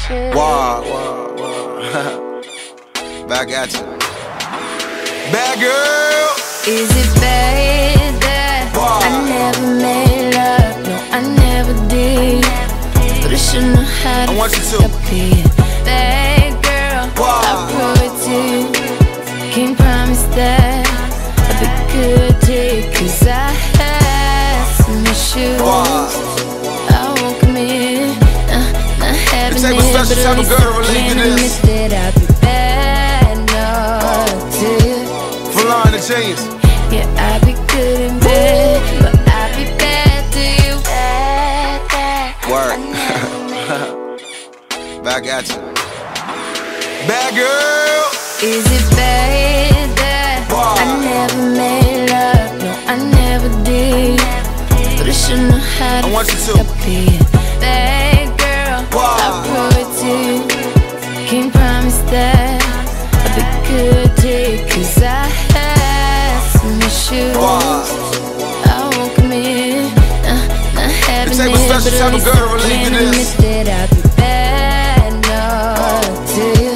Wow. Back at you. Bad girl. Is it bad that I never made love? No, I never did. But I should know how to be a bad girl. I'll prove it to you. Can't promise that I'll be good to you, 'cause I had some issues. I won't commit, not having it, but at least I can admit that I'll be bad enough to you. Flying the chains. Yeah, I'll be good in bed, but I'll be bad to you. Work. Back at you. Bad girl. Is it bad that I never made love? No, I never did. But I should know how to be a bad girl. I'll prove it to you. Can't promise that I'll be good to you, 'cause I had some issues. I won't commit, not having it, but at least I can admit that I'll be bad enough to you.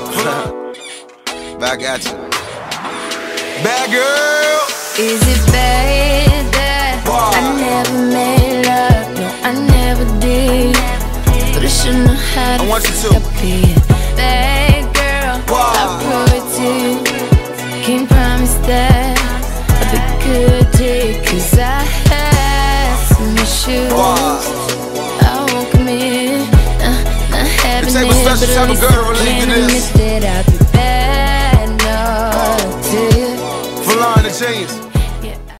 Back at you. Bad girl. Is it bad that I never made love? No, I never did. But I should know how to be a bad girl. I'll prove it to you. Can't promise that I'll be good to you, 'cause I had some issues. I won't commit, not having it, but at least I can admit that I'll be bad enough to you. Flying the chains.